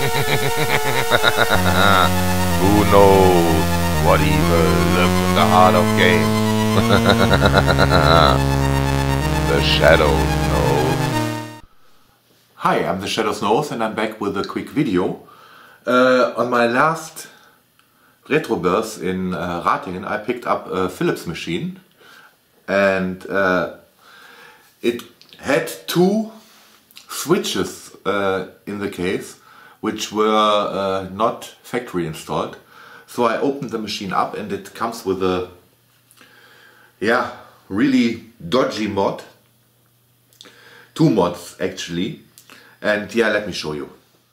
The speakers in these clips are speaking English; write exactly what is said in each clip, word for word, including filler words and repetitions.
Who knows what evil lives in the heart of games? The Shadows knows. Hi, I'm the Shadows Knows and I'm back with a quick video. Uh, on my last Retroburst in uh, Ratingen I picked up a Philips machine and uh, it had two switches uh, in the case which were uh, not factory installed. So I opened the machine up and it comes with a yeah, really dodgy mod. Two mods actually. And yeah, let me show you.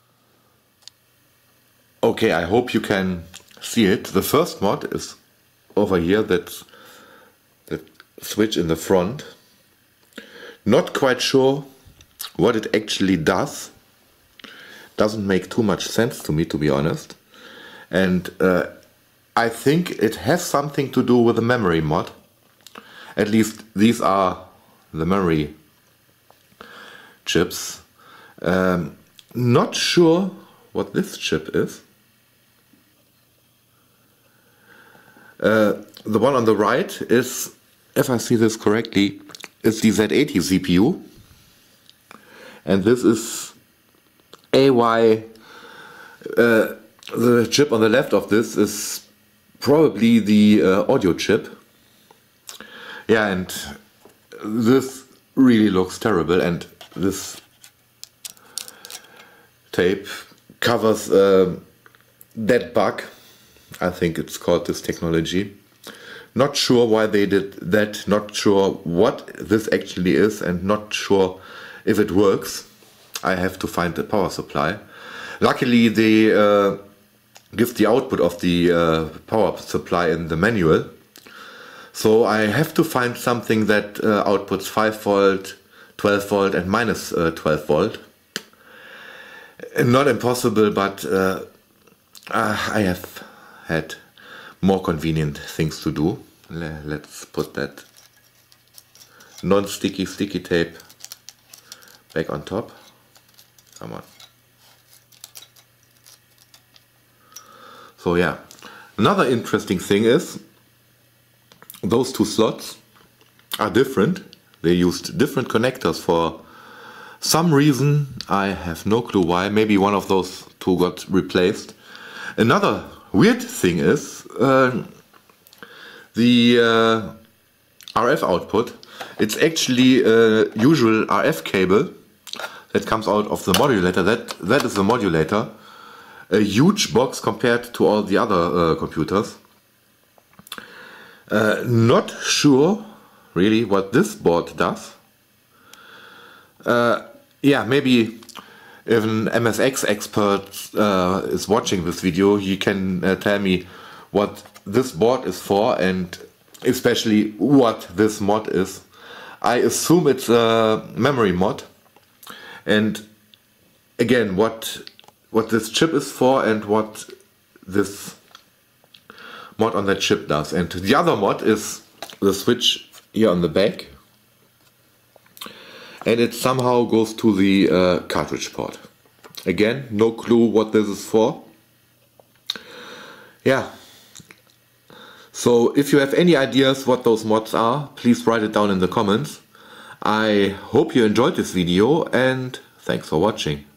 Okay, I hope you can see it. The first mod is over here, that's the switch in the front. Not quite sure what it actually does. Doesn't make too much sense to me, to be honest. And uh, I think it has something to do with the memory mod. At least these are the memory chips. Um, not sure what this chip is. Uh, the one on the right is, if I see this correctly, is the Z eighty C P U. And this is A Y. Uh, the chip on the left of this is probably the uh, audio chip. Yeah, and this really looks terrible, and this tape covers uh, that bug. I think it's called this technology. Not sure why they did that, not sure what this actually is, and not sure if it works. I have to find the power supply. Luckily they uh, give the output of the uh, power supply in the manual. So I have to find something that uh, outputs five volt, twelve volt and minus uh, twelve volt. Not impossible, but uh, uh, I have had more convenient things to do. Let's put that non-sticky sticky tape back on top. Come on. So yeah, another interesting thing is those two slots are different. They used different connectors for some reason. I have no clue why. Maybe one of those two got replaced. Another weird thing is uh, the uh, R F output. It's actually a usual R F cable that comes out of the modulator. That, that is the modulator. A huge box compared to all the other uh, computers. Uh, not sure really what this board does. Uh, yeah, maybe if an M S X expert uh, is watching this video, he can uh, tell me what this board is for and especially what this mod is. I assume it's a memory mod. And again, what what this chip is for and what this mod on that chip does. And the other mod is the switch here on the back. And it somehow goes to the uh, cartridge port. Again, no clue what this is for. Yeah. So if you have any ideas what those mods are, please write it down in the comments. I hope you enjoyed this video and thanks for watching.